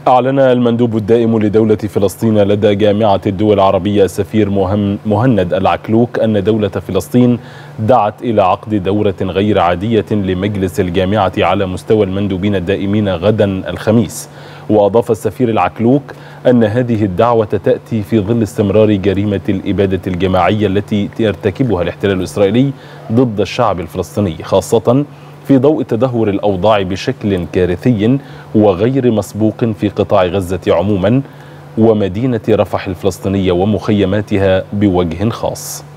أعلن المندوب الدائم لدولة فلسطين لدى جامعة الدول العربية السفير مهند العكلوك أن دولة فلسطين دعت إلى عقد دورة غير عادية لمجلس الجامعة على مستوى المندوبين الدائمين غدا الخميس. وأضاف السفير العكلوك أن هذه الدعوة تأتي في ظل استمرار جريمة الإبادة الجماعية التي يرتكبها الاحتلال الإسرائيلي ضد الشعب الفلسطيني، خاصة في ضوء تدهور الأوضاع بشكل كارثي وغير مسبوق في قطاع غزة عموما ومدينة رفح الفلسطينية ومخيماتها بوجه خاص.